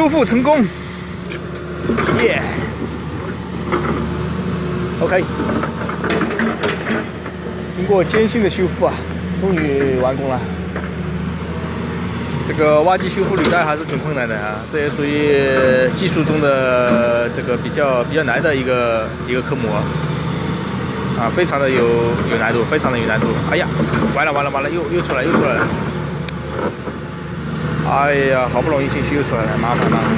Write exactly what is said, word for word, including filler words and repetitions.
修复成功，耶、yeah ！OK， 经过艰辛的修复啊，终于完工了。这个挖机修复履带还是挺困难的啊，这也属于技术中的这个比较比较难的一个一个科目啊，非常的有有难度，非常的有难度。哎呀，完了完了完了，又又出来又出来了！哎呀，好不容易进去又出来了，麻烦麻烦。